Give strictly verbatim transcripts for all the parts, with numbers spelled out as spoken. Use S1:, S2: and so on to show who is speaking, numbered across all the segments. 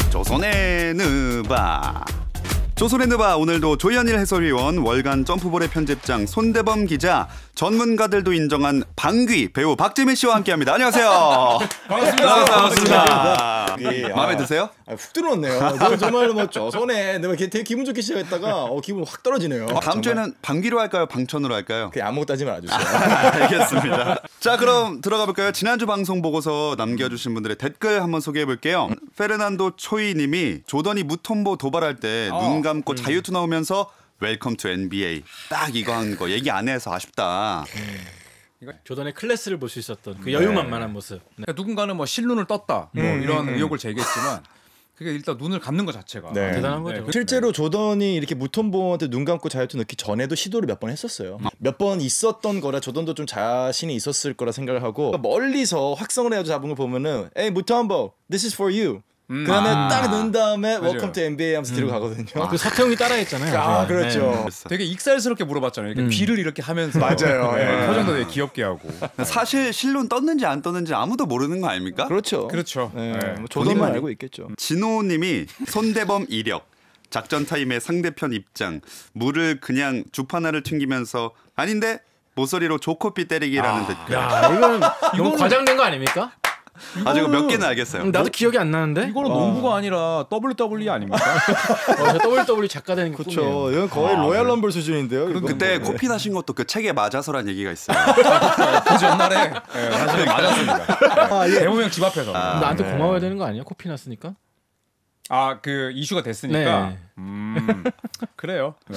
S1: 조선의 느바. 조선의 느바 오늘도 조현일 해설위원, 월간 점프볼의 편집장 손대범 기자, 전문가들도 인정한 방귀 배우 박재민 씨와 함께합니다. 안녕하세요.
S2: 반갑습니다.
S1: 반갑습니다.
S2: 예,
S1: 마음에
S2: 아,
S1: 드세요?
S2: 아, 훅 들어왔네요. 저 정말 뭐 조선에 내가 되게 기분 좋게 시작했다가 어, 기분 확 떨어지네요.
S1: 다음
S2: 정말.
S1: 주에는 방귀로 할까요? 방천으로 할까요?
S2: 그냥 아무것도 하지 말아주세요.
S1: 알겠습니다. 자, 그럼 들어가 볼까요? 지난주 방송 보고서 남겨주신 분들의 댓글 한번 소개해 볼게요. 페르난도 초이님이 조던이 무톰보 도발할 때 눈
S2: 어.
S1: 감고 자유투 나오면서 웰컴 투 엔비에이 딱 이거 한 거 얘기 안 해서 아쉽다.
S3: 조던의 클래스를 볼 수 있었던 그 여유만만한 모습. 네.
S4: 그러니까 누군가는 뭐 실눈을 떴다 뭐
S2: 음,
S4: 이런
S2: 음,
S4: 의혹을 제기했지만 그게 일단 눈을 감는 것 자체가
S2: 네.
S3: 대단한 거죠.
S4: 그-
S2: 실제로 조던이 이렇게 무톰보한테 눈 감고 자유투 넣기 전에도 시도를 몇 번 했었어요. 몇 번 있었던 거라 조던도 좀 자신이 있었을 거라 생각을 하고 멀리서 확성을 해가지고 잡은 걸 보면은 에이 무톰보, this is for you.
S4: 음.
S2: 그 다음에
S4: 아.
S2: 딱 넣은 다음에
S4: 맞아요.
S2: 웰컴 투 엔비에이 하면서 들어가거든요.
S3: 그 서태웅이 따라했잖아요.
S2: 아,
S3: 네.
S2: 그렇죠.
S4: 되게 익살스럽게 물어봤잖아요. 이렇게
S3: 음.
S4: 귀를 이렇게 하면서
S2: 맞아요.
S4: 네,
S2: 예.
S4: 표정도 되게 귀엽게 하고.
S1: 사실 실론 떴는지 안 떴는지 아무도 모르는 거 아닙니까?
S2: 그렇죠.
S4: 그렇죠.
S2: 네.
S4: 네.
S2: 뭐 조던만
S1: 본인만이.
S2: 알고 있겠죠.
S1: 진호님이 손대범 이력, 작전 타임에 상대편 입장, 물을 그냥 주파나를 튕기면서 아닌데 모서리로 조코피 때리기라는 댓글.
S3: 야, 이건 너무 과장된 거 아닙니까?
S1: 아, 제가 몇 개는 알겠어요.
S3: 음, 나도 기억이 안 나는데.
S4: 이거는 농구가 아니라 더블유더블유이 아닙니까?
S3: 어, 더블유더블유이 작가 되는 게
S2: 그렇죠.
S3: 꿈이에요.
S2: 이건 거의 로얄 럼블 수준인데요. 이건
S1: 그때
S2: 뭐.
S1: 코피 나신 것도 그 책에 맞아서란 얘기가 있어요.
S4: 그 전날에 네, 사실 맞았습니다.
S2: 아, 예.
S4: 대호명 집 앞에서.
S1: 아,
S3: 나한테
S2: 네.
S3: 고마워야 되는 거 아니야? 코피 났으니까.
S4: 아, 그 이슈가 됐으니까.
S3: 네.
S4: 음, 그래요. 네.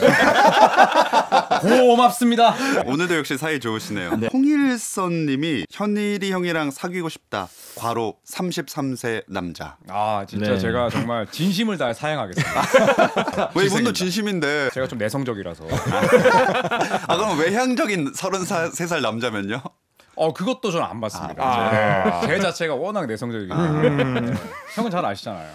S4: 고맙습니다.
S1: 오늘도 역시 사이 좋으시네요. 홍일선님이 현일이 형이랑 사귀고 싶다. 과로 삼십삼 세 남자.
S4: 아, 진짜
S3: 네.
S4: 제가 정말 진심을 다해 사양하겠습니다.
S1: 왜 이분도
S4: 기생입니다.
S1: 진심인데?
S4: 제가 좀 내성적이라서.
S1: 아, 그럼 외향적인 서른세 살 남자면요?
S4: 어, 그것도 저는 안 봤습니다.
S2: 아.
S4: 제, 제 자체가 워낙 내성적이기 때문에. 네. 형은 잘 아시잖아요.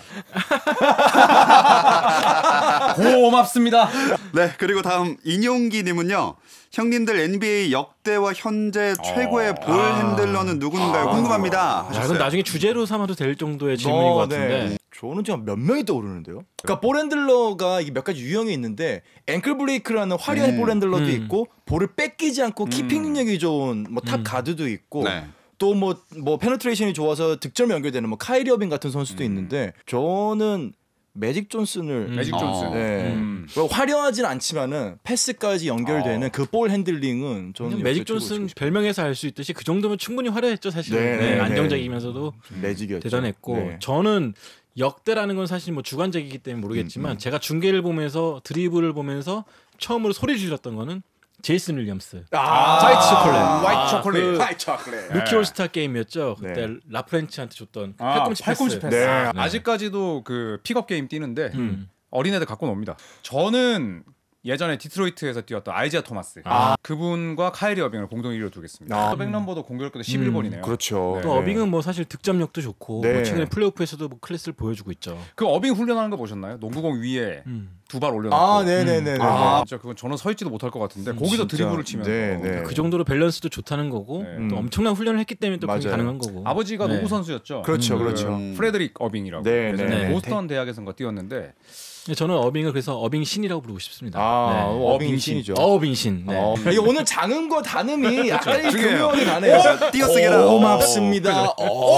S4: 고맙습니다.
S1: 네, 그리고 다음 인용기님은요. 형님들 엔비에이 역대와 현재 최고의 볼 핸들러는 누군가요? 궁금합니다.
S3: 야,
S1: 하셨어요.
S3: 이건 나중에 주제로 삼아도 될 정도의 질문인
S2: 어,
S3: 것 같은데.
S2: 네. 저는 지금 몇 명이 떠오르는데요. 그러니까 볼핸들러가 이게 몇 가지 유형이 있는데 앵클 브레이크라는 화려한
S1: 음.
S2: 볼핸들러도
S3: 음.
S2: 있고 볼을 뺏기지 않고 키핑 능력이 좋은 뭐 탑
S3: 음.
S2: 가드도 있고
S1: 네.
S2: 또 뭐 뭐 페네트레이션이 좋아서 득점 연결되는 뭐 카이리 어빙 같은 선수도 있는데 저는 매직 존슨을
S4: 매직
S1: 어.
S4: 존슨.
S2: 네.
S4: 음.
S2: 뭐 화려하진 않지만은 패스까지 연결되는
S4: 어.
S2: 그 볼 핸들링은 저는
S3: 그냥 매직
S2: 역대 최고로
S3: 존슨
S2: 치고
S3: 별명에서 알 수 있듯이 그 정도면 충분히 화려했죠 사실.
S2: 네,
S3: 네,
S2: 네,
S3: 안정적이면서도
S2: 싶어요. 매직이었죠.
S3: 대단했고
S2: 네.
S3: 저는 역대라는 건 사실 뭐 주관적이기 때문에 모르겠지만
S2: 음, 음.
S3: 제가 중계를 보면서 드리블을 보면서 처음으로 소리 질렀던 거는 제이슨 윌리엄스.
S2: 아,
S3: 화이트 초콜릿.
S4: 화이트 초콜릿.
S3: 그
S2: 화이트 초콜릿.
S3: 루키 올스타 게임이었죠. 그때
S2: 네.
S3: 라프렌치한테 줬던 그
S4: 아,
S3: 팔꿈치 패스.
S4: 팔꿈치 패스.
S2: 네.
S4: 아, 아직까지도 그 픽업 게임 뛰는데
S3: 음.
S4: 어린애들 갖고 놉니다. 저는 예전에 디트로이트에서 뛰었던 아이지아 토마스
S3: 아.
S4: 그분과 카이리 어빙을 공동 일 위로 두겠습니다.
S2: 아.
S4: 백넘버도 공교롭게도 십일 번이네요.
S2: 그렇죠.
S4: 네.
S3: 또 어빙은 뭐 사실 득점력도 좋고
S2: 네.
S3: 뭐 최근에 플레이오프에서도 뭐 클래스를 보여주고 있죠.
S4: 그 어빙 훈련하는 거 보셨나요? 농구공 위에
S3: 음.
S4: 두 발 올려놓고.
S2: 아, 네네네.
S4: 음. 아, 진짜 그건 저는 서 있지도 못할 것 같은데 거기서
S2: 진짜.
S4: 드리블을 치면서
S2: 네, 네.
S3: 그 정도로 밸런스도 좋다는 거고
S4: 네.
S3: 또 엄청난 훈련을 했기 때문에 또 그게
S2: 맞아요.
S3: 가능한 거고.
S4: 아버지가
S3: 네.
S4: 농구 선수였죠.
S2: 그렇죠,
S4: 그
S2: 그렇죠.
S4: 프레드릭 어빙이라고.
S2: 네,
S4: 그래서
S3: 네.
S4: 보스턴 대학에서인가 뛰었는데
S3: 저는 어빙을 그래서 어빙 신이라고 부르고 싶습니다.
S2: 아,
S3: 네.
S2: 어빙 신이죠.
S3: 어빙 신. 네.
S2: 어, 이게 오늘 장음과 단음이 약간
S1: 중요해요.
S2: 교묘하게 가네요.
S1: 띄어쓰기라.
S2: 고맙습니다.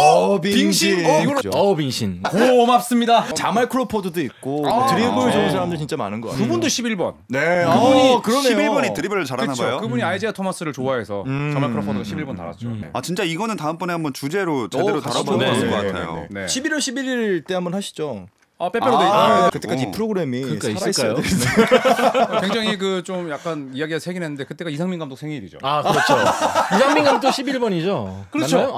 S2: 어빙신.
S4: 어, 이거는-
S2: 그렇죠.
S3: 어빙 신.
S4: 고맙습니다.
S2: 자말 크로포드도 있고
S4: 아,
S2: 드리블
S4: 네.
S2: 좋은 사람들 진짜 많은 것 같아요.
S4: 그분도 십일 번.
S2: 네,
S4: 그분이
S2: 아, 그러네요.
S1: 십일 번이 드리블을 잘하나
S4: 그렇죠.
S1: 봐요.
S4: 그분이 아이지아 토마스를 좋아해서
S2: 음.
S4: 저말 크로포드가 십일 번 달았죠. 네.
S1: 아, 진짜 이거는 다음번에 한번 주제로 제대로
S2: 어,
S1: 다뤄보는
S3: 네,
S1: 것
S3: 네,
S1: 같아요.
S4: 네.
S2: 십일월 십일일 때 한번 하시죠.
S4: 아, 빼빼로도
S1: 아,
S4: 있고.
S1: 네.
S2: 그때까지 이
S1: 어.
S2: 프로그램이
S3: 그러니까
S2: 살아있어야
S3: 있을까요?
S2: 되는데.
S4: 굉장히 그 좀 약간 이야기가 세긴 했는데 그때가 이상민 감독 생일이죠.
S3: 아 그렇죠. 이상민 감독 십일 번이죠.
S4: 그렇죠.
S3: 맞나요?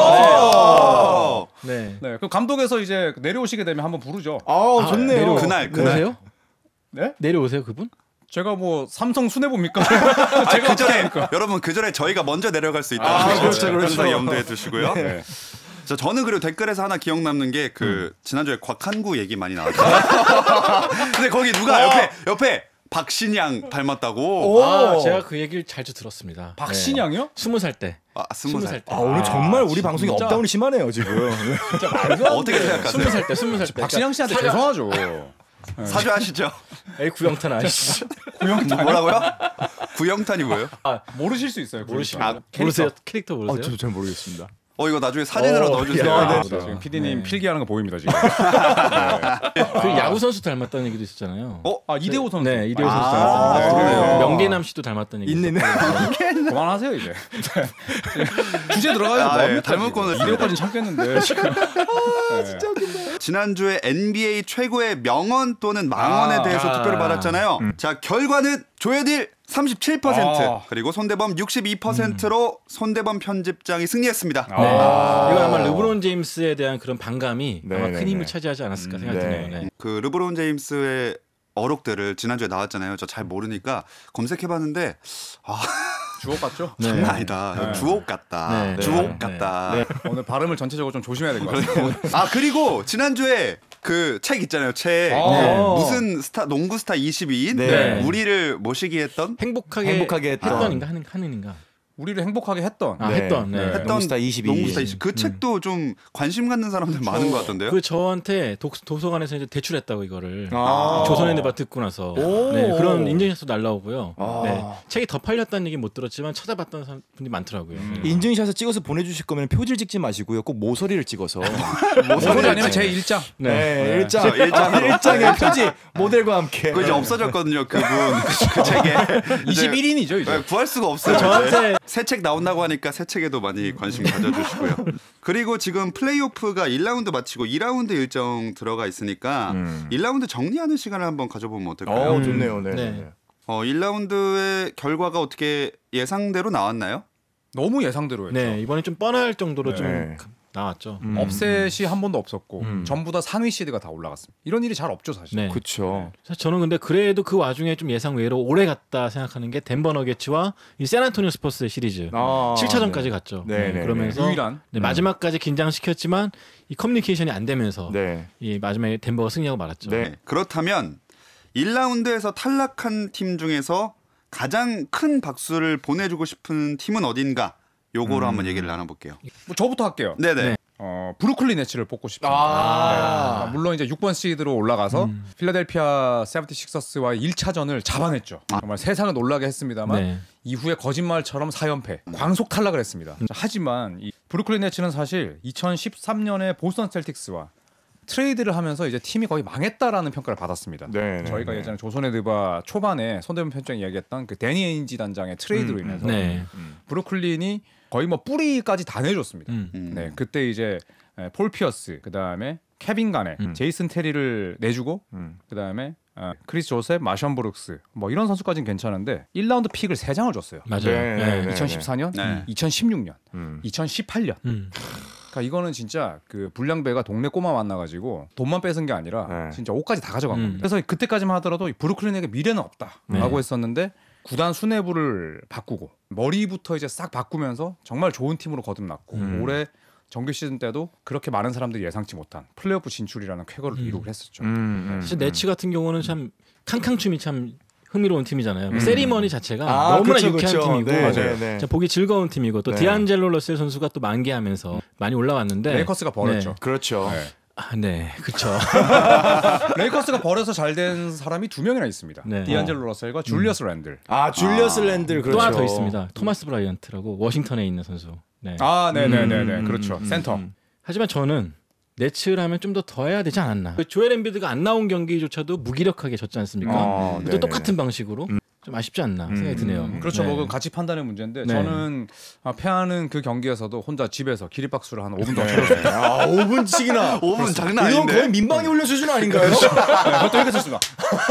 S1: 아,
S3: 네.
S4: 네, 그 감독에서 이제 내려오시게 되면 한번 부르죠.
S2: 아, 좋네요.
S3: 내려-
S1: 그날, 그날.
S3: 오세요?
S4: 네?
S3: 내려오세요 그분?
S4: 제가 뭐 삼성 순회 봅니까?
S1: 아,
S4: 제가
S1: 그 전에 여러분 그 전에 저희가 먼저 내려갈 수 있다는
S2: 아,
S1: 거
S2: 그렇죠, 그렇죠.
S1: 항상 염두에 두시고요.
S4: 네.
S1: 자, 저는 그리고 댓글에서 하나 기억 남는 게 그 지난주에 곽한구 얘기 많이 나왔죠. 근데 거기 누가 옆에 옆에 박신양 닮았다고.
S2: 오.
S3: 아 제가 그 얘기를 자주 들었습니다.
S4: 박신양이요?
S3: 스무 살 때.
S1: 아, 스무 살 때.
S2: 아, 오늘 정말 우리 방송이
S4: 진짜?
S2: 업다운이 심하네요 지금.
S4: 진짜 말도 안
S1: 어떻게 생각하세요?
S3: 스무 살 때, 스무 살 때.
S4: 박신양 씨한테 죄송하죠.
S1: 사죄하시죠.
S3: 에이 구영탄 아저씨.
S1: 뭐라고요? 구영탄이 뭐예요?
S4: 모르실 수 있어요.
S3: 모르시죠?
S1: 아,
S3: 모르세요? 캐릭터 모르세요?
S2: 아, 저 잘 모르겠습니다.
S1: 어 이거 나중에 사진으로
S2: 어,
S1: 넣어주세요.
S2: 야,
S1: 아,
S2: 네.
S4: 지금 피디님 필기하는 거 보입니다 지금.
S3: 그 야구 선수 닮았다는 얘기도 있었잖아요.
S1: 어?
S4: 아 이대호 선수.
S3: 네, 이대호 선수
S1: 아,
S3: 닮았다는 얘기.
S1: 그래요?
S3: 명계남 씨도 닮았다는 얘기.
S2: 있네.
S3: 있었고.
S4: 그만하세요 이제. 주제 들어가요.
S1: 아,
S4: 뭐
S1: 예, 닮은 거는
S4: 이대호까지는 참겠는데 지금.
S1: 지난주에 엔비에이 최고의 명언 또는 망언에
S4: 아,
S1: 대해서
S3: 아.
S1: 투표를 받았잖아요. 자 결과는 조혜딜 삼십칠 퍼센트
S4: 아.
S1: 그리고 손대범 육십이 퍼센트로 손대범 편집장이 승리했습니다.
S3: 네.
S4: 아.
S3: 이건 아마 르브론 제임스에 대한 그런 반감이
S2: 네,
S3: 아마
S2: 네,
S3: 큰 힘을
S2: 네.
S3: 차지하지 않았을까 생각이
S2: 네.
S3: 드네요. 네.
S1: 그 르브론 제임스의 어록들을 지난주에 나왔잖아요. 저 잘 모르니까 검색해봤는데 아
S4: 주옥 같죠?
S3: 네.
S1: 장난 아니다.
S4: 네.
S1: 주옥 같다.
S3: 네.
S1: 주옥
S3: 네.
S1: 같다.
S3: 네.
S4: 오늘 발음을 전체적으로 좀 조심해야 될 것 같아요.
S1: 아 그리고 지난주에 그 책 있잖아요. 책
S4: 네.
S1: 무슨 스타 농구 스타 이십이인
S2: 네.
S1: 우리를 모시게 했던
S3: 행복하게,
S2: 행복하게 했던.
S3: 했던인가 하는 하는인가.
S4: 우리를 행복하게 했던.
S3: 아,
S2: 네.
S3: 했던. 네.
S4: 네.
S1: 했던
S2: 농구스타 이십이.
S1: 농구스타 이십이. 그 책도 좀 관심 갖는 사람들 많은 것 같던데요.
S3: 그 저한테 독, 도서관에서 이제 대출했다고 이거를
S2: 아.
S3: 조선의 네바 듣고 나서
S2: 오.
S3: 네, 그런 인증샷도 날라오고요.
S2: 아.
S3: 네, 책이 더 팔렸다는 얘기 못 들었지만 찾아봤던 사람- 분들이 많더라고요. 네.
S2: 인증샷을 찍어서 보내주실 거면 표지를 찍지 마시고요. 꼭 모서리를 찍어서.
S4: 모서리 아니면 제 일 장.
S2: 네,
S3: 네.
S2: 일장
S1: 저 일장으로.
S2: 일장의 표지 모델과 함께.
S1: 그거 이제 없어졌거든요. 그분 그 책에 이제
S4: 이십일 인이죠 이제.
S1: 네, 구할 수가 없어요.
S3: 저한테
S1: 새 책 나온다고 하니까 새 책에도 많이 관심 가져주시고요. 그리고 지금 플레이오프가 일 라운드 마치고 이 라운드 일정 들어가 있으니까
S2: 음.
S1: 일 라운드 정리하는 시간을 한번 가져보면 어떨까요?
S2: 어, 좋네요. 네.
S3: 네.
S2: 네.
S1: 어, 일 라운드의 결과가 어떻게 예상대로 나왔나요?
S4: 너무 예상대로였죠.
S3: 네, 이번에 좀 뻔할 정도로
S2: 네.
S3: 좀 나왔죠.
S2: 음.
S4: 업셋이 한 번도 없었고
S2: 음.
S4: 전부 다 상위 시드가 다 올라갔습니다. 이런 일이 잘 없죠 사실.
S3: 네.
S2: 그렇죠.
S3: 사실 저는 근데 그래도 그 와중에 좀 예상 외로 오래 갔다 생각하는 게 덴버 너게츠와 이 샌안토니오 스퍼스의 시리즈
S2: 아,
S3: 칠 차전까지
S2: 네.
S3: 갔죠.
S2: 네, 네,
S3: 그러면서
S4: 유일한.
S3: 네, 마지막까지 긴장시켰지만 이 커뮤니케이션이 안 되면서
S2: 네.
S3: 이 마지막에 덴버가 승리하고 말았죠.
S2: 네.
S1: 네. 그렇다면 일 라운드에서 탈락한 팀 중에서 가장 큰 박수를 보내주고 싶은 팀은 어딘가? 요거로
S2: 음.
S1: 한번 얘기를 나눠볼게요.
S4: 뭐 저부터 할게요.
S1: 네네.
S3: 네.
S4: 어, 브루클린 네츠를 뽑고 싶습니다.
S2: 아.
S4: 네. 물론 이제 육 번 시드로 올라가서
S3: 음.
S4: 필라델피아 세븐티식서스와 일 차전을 잡아냈죠. 정말 세상을 놀라게 했습니다만
S3: 네.
S4: 이후에 거짓말처럼 사 연패, 광속 탈락을 했습니다. 자, 하지만 이 브루클린 네츠는 사실 이천십삼 년에 보스턴 셀틱스와 트레이드를 하면서 이제 팀이 거의 망했다라는 평가를 받았습니다.
S2: 네, 네,
S4: 저희가
S2: 네.
S4: 예전에 조선의 드바 초반에 손대문 편집장이 이야기했던 그 데니 에인지 단장의 트레이드로
S2: 음,
S4: 인해서
S3: 네.
S4: 브루클린이 거의 뭐 뿌리까지 다 내줬습니다.
S3: 음.
S1: 음.
S4: 네, 그때 이제 폴 피어스, 그 다음에 케빈 가네,
S3: 음.
S4: 제이슨 테리를 내주고,
S2: 음.
S4: 그 다음에 어, 크리스 조셉, 마션 브룩스, 뭐 이런 선수까지는 괜찮은데 일 라운드 픽을 세 장을 줬어요.
S3: 맞아요.
S2: 네,
S3: 네.
S2: 네.
S4: 이천십사 년,
S1: 네.
S4: 이천십육 년,
S2: 음.
S4: 이천십팔 년.
S3: 음.
S4: 그러니까 이거는 진짜 그 불량배가 동네 꼬마 만나가지고 돈만 뺏은 게 아니라
S2: 네.
S4: 진짜 옷까지 다 가져간
S3: 음.
S4: 겁니다. 그래서 그때까지만 하더라도 이 브루클린에게 미래는 없다라고
S3: 네.
S4: 했었는데 구단 수뇌부를 바꾸고 머리부터 이제 싹 바꾸면서 정말 좋은 팀으로 거듭났고
S2: 음.
S4: 올해 정규 시즌 때도 그렇게 많은 사람들이 예상치 못한 플레이오프 진출이라는 쾌거를
S3: 음.
S4: 이루고 했었죠.
S2: 음, 음,
S3: 사실
S2: 음.
S3: 네츠 같은 경우는 참 캉캉춤이 참 흥미로운 팀이잖아요.
S2: 음.
S3: 세리머니 자체가
S2: 아,
S3: 너무나
S2: 그쵸,
S3: 유쾌한
S2: 그쵸.
S3: 팀이고
S2: 네,
S4: 맞아요.
S2: 네, 네.
S3: 진짜 보기 즐거운 팀이고 또
S2: 네.
S3: 디안젤로 러셀 선수가 또 만개하면서 많이 올라왔는데
S4: 레이커스가 버렸죠.
S2: 그렇죠.
S4: 네.
S3: 아, 네, 그렇죠.
S4: 레이커스가 버려서 잘 된 사람이 두 명이나 있습니다.
S3: 네.
S4: 디안젤로 러셀과 줄리어스 랜들.
S2: 아, 줄리어스
S1: 아.
S2: 랜들 그렇죠.
S3: 또 하나 더 있습니다. 토마스 브라이언트라고 워싱턴에 있는 선수. 네.
S4: 아, 네네네네,
S3: 음,
S4: 그렇죠.
S3: 음,
S4: 센터.
S3: 음. 하지만 저는 네츠를 하면 좀 더 더 해야 되지 않았나. 그 조엘 엠비드가 안 나온 경기조차도 무기력하게 졌지 않습니까?
S2: 아,
S3: 또
S2: 네네네.
S3: 똑같은 방식으로 좀 아쉽지 않나 생각이 드네요.
S2: 음.
S4: 그렇죠.
S3: 네.
S4: 뭐 그건 가치 판단의 문제인데
S3: 네.
S4: 저는 아, 패하는 그 경기에서도 혼자 집에서 기립박수를 한 오 분 동안
S2: 네.
S4: 쳐줬습니다.
S2: 아, 오 분씩이나.
S1: 오 분 장난
S2: 이건
S1: 아닌데.
S2: 거의 민방위 훈련 수준 아닌가요?
S4: 네, 그것도 이렇게 쳤습니다.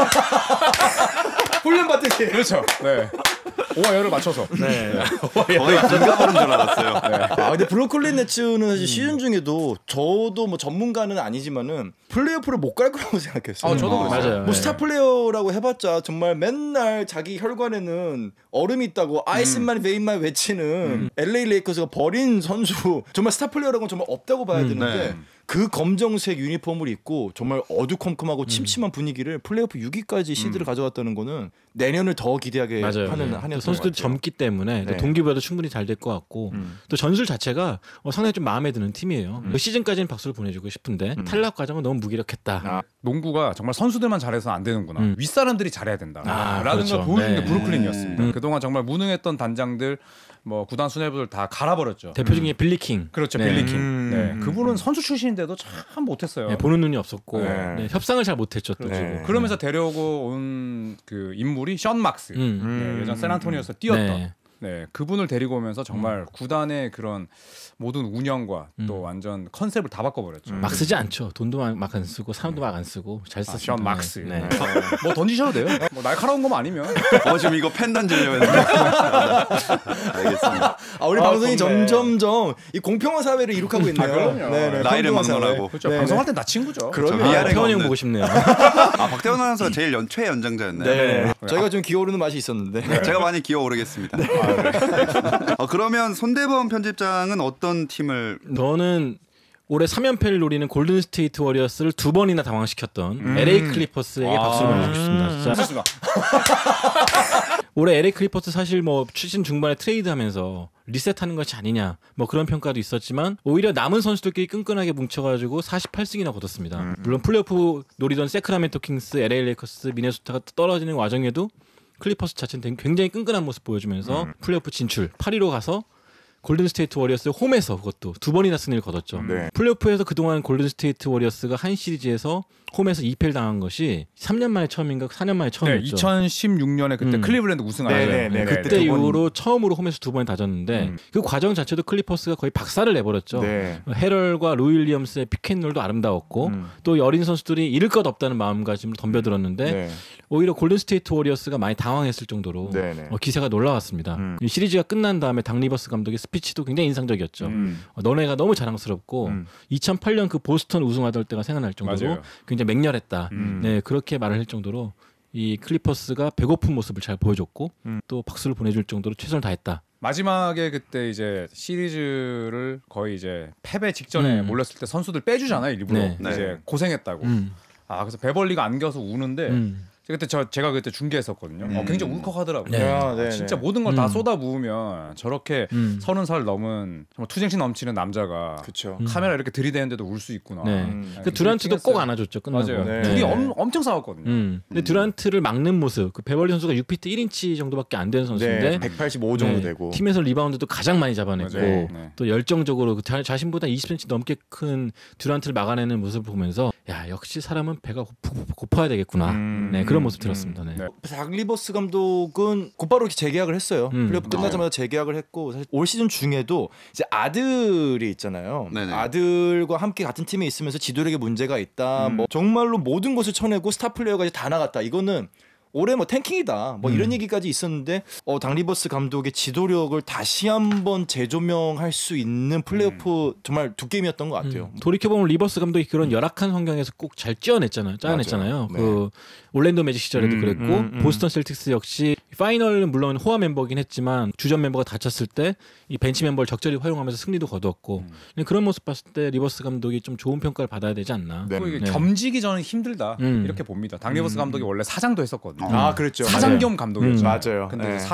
S2: 훈련 받듯이.
S4: 그렇죠. 네. 오와 열을 맞춰서.
S3: 네.
S1: 거의 긴가하는 줄 알았어요.
S2: 아 근데 브루클린 네츠는 사실 시즌 중에도 저도 뭐 전문가는 아니지만은 플레이오프를 못 갈 거라고 생각했어요.
S4: 아, 저도
S1: 어.
S4: 그랬어요.
S3: 맞아요.
S2: 뭐
S3: 네.
S2: 스타 플레이어라고 해봤자 정말 맨날 자기 혈관에는 얼음이 있다고 아이스만 베인만 외치는 엘에이 레이커스가 버린 선수 정말 스타 플레이어라고는 정말 없다고 봐야
S3: 음,
S2: 되는데
S1: 네.
S2: 그 검정색 유니폼을 입고 정말 어두컴컴하고 침침한 분위기를 플레이오프 육 위까지 시드를 가져갔다는 거는 내년을 더 기대하게
S3: 맞아요.
S2: 하는
S3: 네.
S2: 한해
S3: 선수들이 젊기 때문에
S2: 네.
S3: 또 동기부여도 충분히 잘 될 것 같고
S2: 음.
S3: 또 전술 자체가 어, 상당히 좀 마음에 드는 팀이에요.
S2: 음.
S3: 그 시즌까지는 박수를 보내주고 싶은데
S2: 음.
S3: 탈락 과정은 너무 무기력했다.
S2: 아.
S4: 농구가 정말 선수들만 잘해서 안 되는구나.
S3: 음.
S4: 윗사람들이 잘해야 된다.
S3: 아,
S4: 라는
S3: 그렇죠.
S4: 걸 보여준 게
S3: 네.
S4: 브루클린이었습니다.
S3: 음.
S4: 그동안 정말 무능했던 단장들, 뭐 구단 수뇌부들 다 갈아버렸죠.
S3: 대표적인 게 빌리킹.
S4: 그렇죠,
S3: 네.
S4: 빌리킹.
S2: 음.
S4: 네,
S2: 음.
S4: 그분은 선수 출신인데도 참 못했어요.
S3: 네, 보는 눈이 없었고
S2: 네.
S3: 네, 협상을 잘 못했죠. 또.
S4: 그렇죠.
S2: 네.
S4: 그러면서 데려오고 온 그 인물이 션 막스.
S3: 음.
S4: 네, 예전
S2: 음.
S4: 샌안토니오에서 뛰었던.
S3: 네.
S4: 네, 그분을 데리고 오면서 정말 구단의 그런 모든 운영과 또
S3: 음.
S4: 완전 컨셉을 다 바꿔버렸죠.
S2: 음.
S3: 막 쓰지 않죠. 돈도 막 안 쓰고 사람도 막 안 쓰고 잘
S4: 아,
S3: 썼습니다.
S4: 션 막스.
S3: 네. 네.
S4: 뭐 던지셔도 돼요. 뭐 날카로운 것만 아니면.
S1: 어 지금 이거 펜 던지려고 했는데. 알겠습니다.
S2: 아 우리
S4: 아,
S2: 방송이
S4: 좋네.
S2: 점점점 이 공평한 사회를 이룩하고 있네요.
S4: 아, 그럼요.
S2: 네네,
S1: 나이를
S2: 평등한 사회.
S1: 막론하고.
S4: 그렇죠.
S2: 네,
S4: 방송할
S2: 네.
S4: 땐 다 친구죠.
S2: 그럼요.
S3: 아,
S1: 위아래가
S3: 태원이 형
S1: 없는.
S3: 보고 싶네요.
S1: 아 박태원 아나운서가 제일 연 최연장자였나요?
S2: 네. 저희가 좀 기어오르는 맛이 있었는데.
S1: 제가 많이 기어오르겠습니다. 어, 그러면 손대범 편집장은 어떤 팀을
S3: 저는 올해 삼 연패를 노리는 골든 스테이트 워리어스를 두 번이나 당황시켰던
S2: 음.
S3: 엘에이 클리퍼스에게
S4: 아.
S3: 박수를 보내고 싶습니다. 진짜
S4: 좋습니다.
S3: 올해 엘에이 클리퍼스 사실 뭐 시즌 중반에 트레이드하면서 리셋하는 것이 아니냐 뭐 그런 평가도 있었지만 오히려 남은 선수들끼리 끈끈하게 뭉쳐가지고 사십팔 승이나 거뒀습니다.
S2: 음.
S3: 물론 플레이오프 노리던 세크라멘토 킹스, 엘에이 레이커스, 미네소타가 떨어지는 와중에도 클리퍼스 자체는 굉장히 끈끈한 모습 보여주면서
S2: 음.
S3: 플레이오프 진출 팔 위로 가서 골든 스테이트 워리어스 홈에서 그것도 두 번이나 승리를 거뒀죠.
S2: 네.
S3: 플레이오프에서 그동안 골든 스테이트 워리어스가 한 시리즈에서 홈에서 이 패를 당한 것이 삼 년 만에 처음인가 사 년 만에
S4: 네,
S3: 처음이었죠.
S4: 이천십육 년에 그때
S3: 음.
S4: 클리블랜드 우승
S2: 네,
S4: 하죠.
S2: 네, 네.
S3: 그때
S2: 두 번이-
S3: 이후로 처음으로 홈에서 두 번 다졌는데
S2: 음.
S3: 그 과정 자체도 클리퍼스가 거의 박살을 내버렸죠.
S2: 네.
S3: 헤럴과 로이 윌리엄스의 피켓롤도 아름다웠고
S2: 음.
S3: 또 여린 선수들이 잃을 것 없다는 마음가짐으로 덤벼들었는데
S2: 네.
S3: 오히려 골든 스테이트 워리어스가 많이 당황했을 정도로
S2: 네, 네.
S3: 어, 기세가 놀라웠습니다.
S2: 음.
S3: 이 시리즈가 끝난 다음에 당 리버스 감독의 스피치도 굉장히 인상적이었죠.
S2: 음.
S3: 어, 너네가 너무 자랑스럽고
S2: 음.
S3: 이천팔 년 그 보스턴 우승하던 때가 생각날 정도로
S4: 맞아요.
S3: 굉장히 맹렬했다.
S2: 음.
S3: 네, 그렇게 말을 할 정도로 이 클리퍼스가 배고픈 모습을 잘 보여줬고
S2: 음.
S3: 또 박수를 보내줄 정도로 최선을 다했다.
S4: 마지막에 그때 이제 시리즈를 거의 이제 패배 직전에
S3: 음.
S4: 몰렸을 때 선수들 빼주잖아요 일부러
S3: 네.
S4: 이제
S1: 네.
S4: 고생했다고.
S3: 음.
S4: 아 그래서 베벌리가 안겨서 우는데
S3: 음.
S4: 그때 저 제가 그때 중계했었거든요. 어,
S1: 음.
S4: 굉장히 울컥하더라고요.
S3: 네.
S2: 아, 네,
S4: 아, 진짜
S2: 네.
S4: 모든 걸 다
S3: 음.
S4: 쏟아 부으면 저렇게
S3: 음.
S4: 서른 살 넘은 정말 투쟁심 넘치는 남자가
S2: 그렇죠.
S3: 음.
S4: 카메라 이렇게 들이대는데도 울 수 있구나.
S3: 네.
S2: 음.
S3: 그 듀란트도 꼭 안아줬죠. 끝나고.
S4: 맞아요.
S2: 네.
S4: 둘이 엄, 엄청 싸웠거든요.
S3: 음. 근데
S1: 음.
S3: 듀란트를 막는 모습. 그 베벌리 선수가 육 피트 일 인치 정도밖에 안 되는 선수인데
S2: 네. 백팔십오 정도
S3: 네,
S2: 되고.
S3: 팀에서 리바운드도 가장 많이 잡아내고
S4: 맞아요. 네.
S3: 또 열정적으로 그 자, 자신보다 이십 센티미터 넘게 큰 듀란트를 막아내는 모습을 보면서 야 역시 사람은 배가 고프, 고파야 되겠구나.
S2: 음.
S3: 네 그런 모습 들었습니다. 네.
S4: 네.
S2: 닥 리버스 감독은 곧바로 이렇게 재계약을 했어요.
S3: 음.
S2: 플레이오프 끝나자마자 재계약을 했고 사실 올 시즌 중에도 이제 아들이 있잖아요.
S1: 네네.
S2: 아들과 함께 같은 팀에 있으면서 지도력에 문제가 있다.
S4: 음.
S2: 뭐 정말로 모든 것을 쳐내고 스타 플레이어까지 다 나갔다. 이거는 올해 뭐 탱킹이다. 뭐
S3: 음.
S2: 이런 얘기까지 있었는데 어, 당 리버스 감독의 지도력을 다시 한번 재조명할 수 있는 플레이오프 정말 두 게임이었던 것 같아요.
S3: 음, 돌이켜보면 리버스 감독이 그런 열악한 환경에서 꼭 잘 찌어냈잖아요. 짜냈잖아요.
S2: 맞아요.
S3: 그 올랜도 매직 시절에도
S2: 음,
S3: 그랬고
S2: 음, 음.
S3: 보스턴 셀틱스 역시 파이널은 물론 호화 멤버긴 했지만 주전 멤버가 다쳤을 때 이 벤치 멤버를 적절히 활용하면서 승리도 거두었고 근데 그런 모습 봤을 때 리버스 감독이 좀 좋은 평가를 받아야 되지 않나.
S2: 네.
S4: 또 이게
S3: 네.
S4: 겸직이 저는 힘들다
S3: 음.
S4: 이렇게 봅니다. 당 리버스 감독이 원래 사장도 했었거든요.
S2: 아 그렇죠.
S4: 사장
S3: 맞아요.
S4: 겸 감독이었죠.
S3: 음.
S2: 맞아요.
S4: 근데
S2: 네.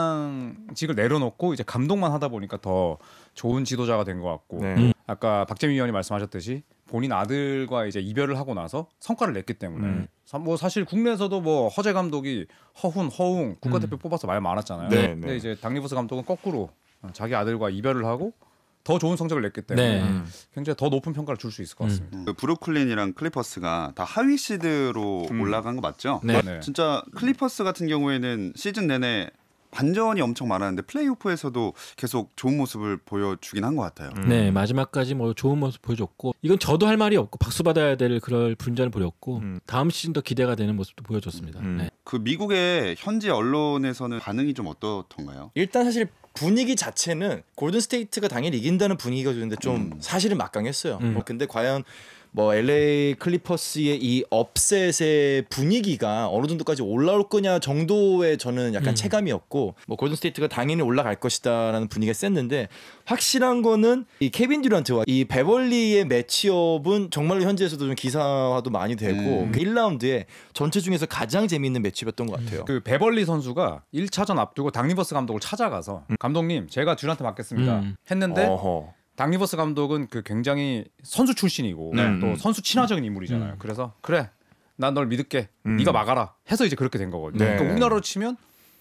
S4: 사장직을 내려놓고 이제 감독만 하다 보니까 더 좋은 지도자가 된 것 같고
S2: 네.
S3: 음.
S4: 아까 박재민 위원이 말씀하셨듯이 본인 아들과 이제 이별을 하고 나서 성과를 냈기 때문에
S2: 음.
S4: 사- 뭐 사실 국내에서도 뭐 허재 감독이 허훈, 허웅 국가대표
S3: 음.
S4: 뽑아서 말 많았잖아요.
S2: 네,
S4: 근데
S2: 네.
S4: 이제 당 리버스 감독은 거꾸로 자기 아들과 이별을 하고 더 좋은 성적을 냈기 때문에
S3: 네.
S2: 음.
S4: 굉장히 더 높은 평가를 줄 수 있을 것
S3: 음.
S4: 같습니다.
S1: 그 브루클린이랑 클리퍼스가 다 하위 시드로
S4: 음.
S1: 올라간 거 맞죠?
S3: 네.
S4: 네.
S1: 진짜 클리퍼스 같은 경우에는 시즌 내내 반전이 엄청 많았는데 플레이오프에서도 계속 좋은 모습을 보여주긴 한 것 같아요.
S2: 음.
S3: 네 마지막까지 뭐 좋은 모습 보여줬고 이건 저도 할 말이 없고 박수 받아야 될 그럴 분전을 보였고
S2: 음.
S3: 다음 시즌 더 기대가 되는 모습도 보여줬습니다.
S2: 음.
S3: 네.
S1: 그 미국의 현지 언론에서는 반응이 좀 어떻던가요?
S2: 일단 사실 분위기 자체는 골든 스테이트가 당연히 이긴다는 분위기가 좋은데 좀
S1: 음.
S2: 사실은 막강했어요.
S3: 음.
S2: 뭐 근데 과연 뭐 엘에이 클리퍼스의 이 업셋의 분위기가 어느 정도까지 올라올 거냐 정도의 저는 약간
S3: 음.
S2: 체감이었고 뭐 골든 스테이트가 당연히 올라갈 것이다라는 분위기가 셌는데 확실한 거는 이 케빈 듀란트와 이 베벌리의 매치업은 정말로 현지에서도 좀 기사화도 많이 되고
S1: 음.
S2: 그 일 라운드에 전체 중에서 가장 재미있는 매치업이었던 것 같아요.
S4: 그 베벌리 선수가 일 차전 앞두고 닥 리버스 감독을 찾아가서 감독님 제가 듀란트 맡겠습니다
S3: 음.
S4: 했는데
S2: 어허.
S4: 닥 리버스 감독은 그 굉장히 선수 출신이고
S1: 네.
S4: 또
S2: 음.
S4: 선수 친화적인 인물이잖아요.
S3: 음.
S4: 그래서 그래 난 널 믿을게.
S2: 음.
S4: 네가 막아라 해서 이제 그렇게 된 거거든요.
S2: 네.
S4: 그러니까 우리나라로 치면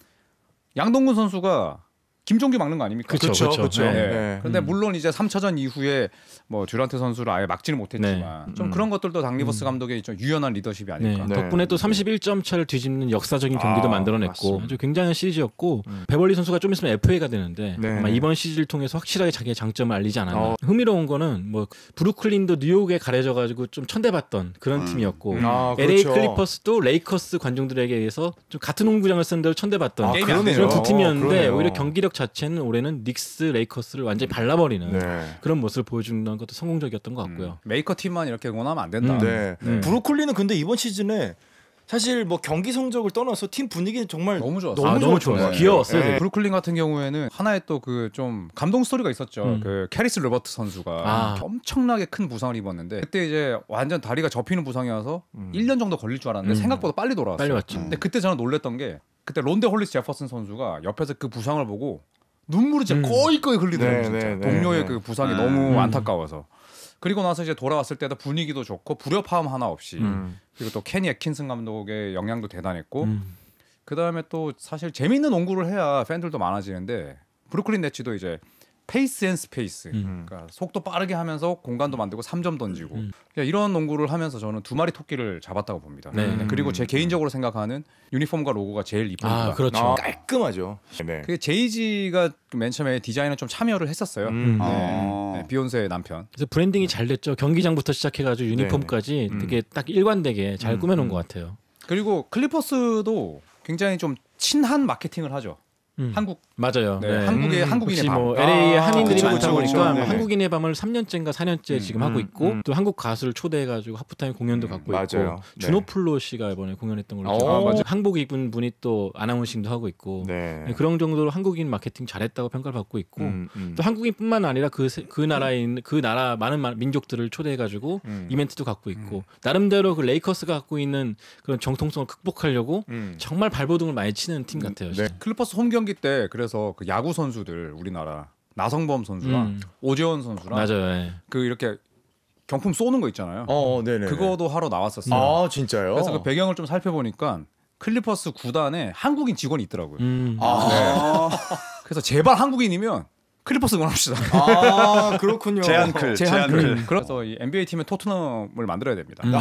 S4: 양동근 선수가 김종규 막는 거 아닙니까?
S3: 그쵸,
S2: 그렇죠,
S3: 그쵸.
S2: 그렇죠.
S4: 네.
S2: 네.
S4: 그런데
S3: 음.
S4: 물론 이제 삼 차전 이후에 뭐 듀란트 선수를 아예 막지는 못했지만
S3: 네.
S4: 좀
S2: 음.
S4: 그런 것들도 닥 리버스 감독의 좀 유연한 리더십이
S3: 네.
S4: 아닐까.
S2: 네.
S3: 덕분에 또 삼십일 점 차를 뒤집는 역사적인 경기도
S2: 아,
S3: 만들어냈고
S2: 맞습니다.
S3: 아주 굉장한 시리즈였고
S2: 음.
S3: 베벌리 선수가 좀 있으면 에프에이가 되는데
S2: 네.
S3: 아마 이번 시리즈를 통해서 확실하게 자기의 장점을 알리지 않았나.
S2: 어.
S3: 흥미로운 거는 뭐 브루클린도 뉴욕에 가려져 가지고 좀 천대받던 그런
S1: 음.
S3: 팀이었고
S1: 음.
S2: 아,
S3: 엘에이
S2: 그렇죠.
S3: 클리퍼스도 레이커스 관중들에게 의해서 좀 같은 홈구장을 쓴 대로 천대받던
S2: 아,
S4: 게임이 안
S2: 그러네요.
S3: 그런 두 팀이었는데
S2: 그러네요.
S3: 오히려 경기력 자체는 올해는 닉스 레이커스를 완전히 발라버리는
S2: 네.
S3: 그런 모습을 보여주는 것도 성공적이었던 것 같고요.
S4: 음. 메이커 팀만 이렇게 응원하면 안 된다.
S3: 음.
S2: 네.
S3: 네.
S2: 브루클린은 근데 이번 시즌에 사실 뭐 경기 성적을 떠나서 팀 분위기는 정말
S4: 너무 좋았어.
S3: 아, 너무
S2: 좋았어요.
S3: 좋았어요.
S2: 네.
S3: 귀여웠어요.
S2: 네.
S3: 되게.
S4: 브루클린 같은 경우에는 하나의 또 그 좀 감동 스토리가 있었죠.
S3: 음.
S4: 그 캐리스 르버트 선수가
S3: 아.
S4: 엄청나게 큰 부상을 입었는데 그때 이제 완전 다리가 접히는 부상이어서
S2: 음.
S4: 일 년 정도 걸릴 줄 알았는데
S3: 음.
S4: 생각보다 빨리 돌아왔어요.
S3: 빨리 왔죠.
S4: 근데 그때 저는 놀랬던 게 그때 론데 홀리스 제퍼슨 선수가 옆에서 그 부상을 보고 눈물이 진짜
S3: 음.
S4: 거의거의 흘리더라고요.
S2: 네,
S4: 진짜.
S2: 네, 네,
S4: 동료의
S2: 네.
S4: 그 부상이
S1: 음.
S4: 너무
S3: 음.
S4: 안타까워서. 그리고 나서 이제 돌아왔을 때도 분위기도 좋고 불협화음 하나 없이
S2: 음.
S4: 그리고 또 케니 애킨슨 감독의 영향도 대단했고
S3: 음.
S4: 그 다음에 또 사실 재밌는 농구를 해야 팬들도 많아지는데 브루클린 네츠도 이제 페이스 앤 스페이스,
S3: 음.
S4: 그러니까 속도 빠르게 하면서 공간도 만들고 삼 점 던지고
S3: 음.
S4: 그냥 이런 농구를 하면서 저는 두 마리 토끼를 잡았다고 봅니다.
S3: 네.
S4: 그리고 제 개인적으로 생각하는 유니폼과 로고가 제일 이쁩니다.
S3: 아 그렇죠.
S2: 아, 깔끔하죠. 네.
S4: 그게 제이지가 맨 처음에 디자인에 좀 참여를 했었어요.
S2: 음.
S4: 네.
S1: 어.
S4: 네, 비욘세의 남편.
S3: 그래서 브랜딩이 잘 됐죠. 경기장부터 시작해가지고 유니폼까지
S2: 음.
S3: 되게 딱 일관되게 잘
S2: 음,
S3: 꾸며놓은
S2: 음.
S3: 것 같아요.
S4: 그리고 클리퍼스도 굉장히 좀 친한 마케팅을 하죠.
S3: 음.
S4: 한국
S3: 맞아요.
S4: 네, 한국의
S2: 음,
S4: 한국인의
S3: 혹시
S4: 밤.
S3: 뭐 엘에이에
S2: 아,
S3: 한인들이
S2: 그쵸,
S3: 많다
S2: 그쵸,
S3: 보니까
S2: 그쵸.
S3: 뭐
S2: 네네.
S3: 한국인의 밤을 삼 년째인가 사 년째
S4: 음,
S3: 지금
S2: 음,
S3: 하고 있고
S2: 음.
S3: 또 한국 가수를 초대해가지고 하프타임 공연도
S4: 음,
S3: 갖고
S2: 맞아요.
S3: 있고
S2: 네.
S3: 준호플로 씨가 이번에 공연했던 걸로
S2: 어,
S3: 기억해요.
S2: 맞아요.
S3: 한복 입은 분이 또 아나운싱도 하고 있고
S2: 네.
S3: 네, 그런 정도로 한국인 마케팅 잘했다고 평가를 받고 있고
S2: 음, 음.
S3: 또 한국인뿐만 아니라 그, 세- 그 나라에 있는 그 나라 많은 마- 민족들을 초대해가지고
S2: 음.
S3: 이벤트도 갖고 있고 나름대로 그 레이커스가 갖고 있는 그런 정통성을 극복하려고
S2: 음.
S3: 정말 발버둥을 많이 치는 팀 같아요.
S2: 네.
S3: 진짜.
S4: 클리퍼스 홈 경기 때 그래서 그 야구 선수들 우리나라 나성범 선수랑
S3: 음.
S4: 오재원 선수랑
S3: 맞아요. 예.
S4: 그 이렇게 경품 쏘는 거 있잖아요.
S2: 어, 네네.
S4: 그거도 하러 나왔었어요.
S2: 아, 진짜요?
S4: 그래서 그 배경을 좀 살펴보니까 클리퍼스 구단에 한국인 직원이 있더라고요.
S3: 음.
S1: 아,
S4: 그래서 제발 한국인이면 클리퍼스 응원합시다.
S2: 아, 그렇군요.
S1: 제한클,
S4: 제한클.
S1: 제한클.
S4: 그래서 이 엔비에이 팀의 토트넘을 만들어야 됩니다.
S3: 음.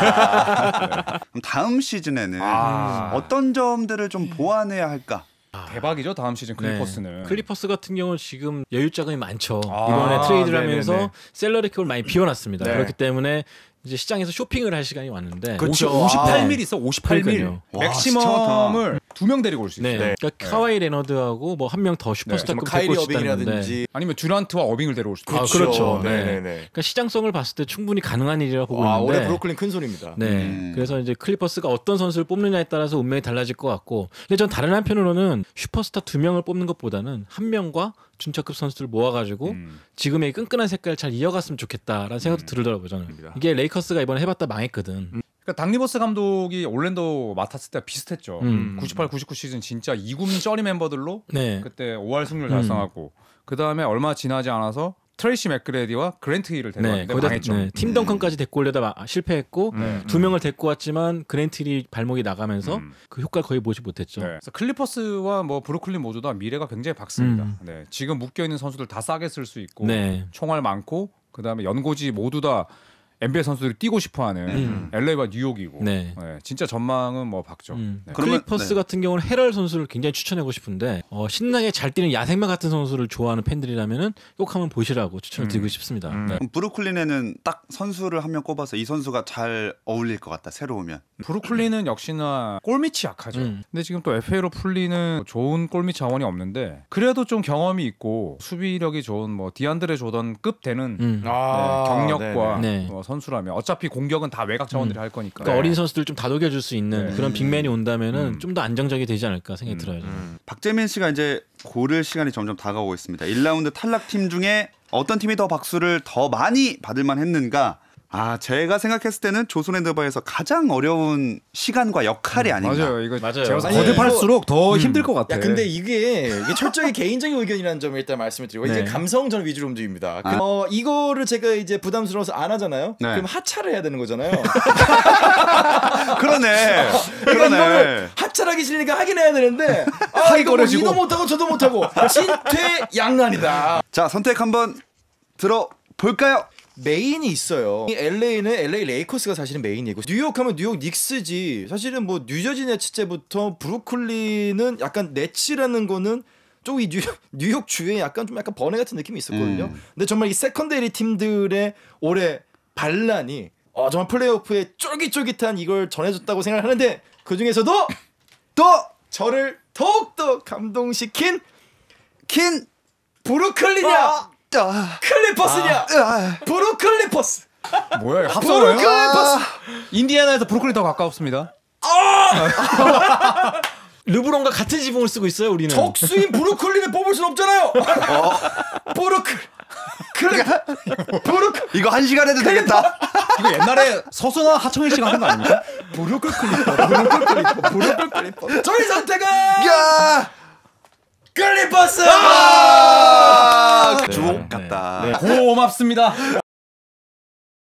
S1: 그럼 다음 시즌에는
S4: 아.
S1: 어떤 점들을 좀 보완해야 할까?
S4: 대박이죠 다음 시즌 클리퍼스는.
S3: 네. 클리퍼스 같은 경우는 지금 여유 자금이 많죠.
S4: 아,
S3: 이번에 트레이드를
S2: 네네네.
S3: 하면서 샐러리 캡을 많이 비워놨습니다.
S2: 네.
S3: 그렇기 때문에 이제 시장에서 쇼핑을 할 시간이 왔는데
S2: 그쵸.
S4: 오십팔 밀
S3: 아.
S4: 있어. 오십팔 밀.
S3: 그러니까요.
S1: 와,
S4: 맥시멈을 두 명 데리고 올 수 있어요.
S3: 네. 그러니까
S4: 네.
S3: 카와이 레너드하고 뭐 한 명 더 슈퍼스타급
S2: 뭐
S3: 데리고
S2: 카이리
S3: 올 수 있다는 건데.
S2: 어빙이라든지.
S4: 아니면 듀란트와 어빙을 데려올 수도
S3: 아,
S4: 있고.
S3: 그렇죠. 네.
S2: 네네네.
S3: 그러니까 시장성을 봤을 때 충분히 가능한 일이라고 보고
S2: 와,
S3: 있는데.
S2: 올해 브루클린 큰 소리입니다.
S3: 네.
S1: 음.
S3: 그래서 이제 클리퍼스가 어떤 선수를 뽑느냐에 따라서 운명이 달라질 것 같고. 근데 전 다른 한편으로는 슈퍼스타 두 명을 뽑는 것보다는 한 명과 준차급 선수들을 모아가지고
S4: 음.
S3: 지금의 끈끈한 색깔을 잘 이어갔으면 좋겠다라는 생각도
S4: 음.
S3: 들더라고요. 저는
S2: 맞습니다.
S3: 이게 레이커스가 이번에 해봤다 망했거든.
S4: 그러니까 닥 리버스 감독이 올랜도 맡았을 때 비슷했죠.
S3: 음.
S4: 구십팔, 구십구 시즌 진짜 이군 쩌리 멤버들로
S3: 네.
S4: 그때 오할 승률
S3: 음.
S4: 달성하고 그 다음에 얼마 지나지 않아서 트레이시 맥그레디와 그랜트 힐을
S3: 네.
S4: 데려왔는데
S3: 거기다
S4: 망했죠.
S3: 네. 팀 덩컨까지 데리고 오려다 마- 실패했고
S4: 네.
S3: 두 명을 데리고 왔지만 그랜트리 발목이 나가면서
S4: 음.
S3: 그 효과를 거의 보지 못했죠.
S4: 네. 그래서 클리퍼스와 뭐 브루클린 모두 다 미래가 굉장히 밝습니다.
S3: 음.
S4: 네. 지금 묶여 있는 선수들 다 싸게 쓸 수 있고
S3: 네.
S4: 총알 많고 그 다음에 연고지 모두 다 엔비에이 선수들이 뛰고 싶어하는
S3: 음.
S4: 엘에이와 뉴욕이고
S3: 네.
S4: 네, 진짜 전망은 뭐 밝죠.
S3: 음.
S4: 네.
S1: 그러면-
S3: 클리퍼스
S1: 네.
S3: 같은 경우는 헤럴 선수를 굉장히 추천하고 싶은데 어, 신나게 잘 뛰는 야생마 같은 선수를 좋아하는 팬들이라면은 꼭 한번 보시라고 추천을
S4: 음.
S3: 드리고 싶습니다.
S2: 음.
S3: 네.
S1: 그럼 브루클린에는 딱 선수를 한 명 꼽아서 이 선수가 잘 어울릴 것 같다. 새로 오면
S4: 브루클린은 역시나 골밑이 약하죠.
S3: 음.
S4: 근데 지금 또 에프에이로 풀리는 좋은 골밑 자원이 없는데 그래도 좀 경험이 있고 수비력이 좋은 뭐 디안드레 조던급 되는
S3: 음.
S2: 아,
S4: 네, 경력과
S3: 네네.
S4: 뭐 선수라면 어차피 공격은 다 외곽 자원들이
S3: 음.
S4: 할 거니까.
S3: 그러니까 어린 선수들 좀 다독여줄 수 있는
S4: 네.
S3: 그런 빅맨이 온다면은
S4: 음.
S3: 좀 더 안정적이 되지 않을까 생각이
S4: 음.
S3: 들어요.
S1: 음. 박재민 씨가 이제 고를 시간이 점점 다가오고 있습니다. 일 라운드 탈락 팀 중에 어떤 팀이 더 박수를 더 많이 받을 만했는가? 아, 제가 생각했을 때는 조선핸드바에서 가장 어려운 시간과 역할이 아닌가.
S4: 맞아요. 이거
S3: 맞아요.
S4: 제가
S2: 아니,
S4: 거듭할수록 더
S3: 음.
S4: 힘들 것 같아.
S2: 야 근데 이게, 이게 철저히 개인적인 의견이라는 점을 일단 말씀을 드리고
S3: 네.
S2: 이제 감성 전 위주로 움직입니다.
S1: 아.
S2: 어 이거를 제가 이제 부담스러워서 안 하잖아요.
S1: 네.
S2: 그럼 하차를 해야 되는 거잖아요.
S1: 그러네.
S2: 그러니까
S1: 그러네.
S2: 이거를 하차하기 싫으니까 하긴 해야 되는데 아 이거 뭐
S4: 꺼내지고.
S2: 이도 못하고 저도 못하고 진퇴양난이다.
S1: 자, 선택 한번 들어볼까요?
S2: 메인이 있어요. 이 엘에이는 엘에이 레이커스가 사실은 메인이고 뉴욕하면 뉴욕 닉스지. 사실은 뭐 뉴저지 네츠 때부터 브루클린은 약간 네츠라는 거는 좀 이 뉴욕, 뉴욕 주에 약간 좀 약간 번외 같은 느낌이 있었거든요.
S1: 음.
S2: 근데 정말 이 세컨데리 팀들의 올해 반란이 어, 정말 플레이오프에 쫄깃쫄깃한 이걸 전해줬다고 생각하는데 그 중에서도 또 저를 더욱더 감동시킨
S1: 킨.
S2: 브루클린이야
S1: 아,
S2: 클리퍼스냐
S1: 아,
S2: 브루클리퍼스
S4: 뭐야? 이거 합성어예요?
S2: 브루클리퍼스
S4: 인디애나에서 브루클린 더 가깝습니다.
S3: 르브론과 같은 지붕을 쓰고 있어요. 우리는.
S2: 적수인 브루클린을 뽑을 순 없잖아요. 브루클 클리 브루클
S1: 이거 한 시간 해도 되겠다.
S4: 이거 옛날에 서수나 하청일 씨가 하는 거 아닙니까?
S2: 브루클 클리퍼 브루클 클리퍼 브루클 클리퍼 저희 선택은
S1: 야!
S2: 클리퍼스.
S1: 아! 주옥 같다.
S3: 네.
S4: 고맙습니다.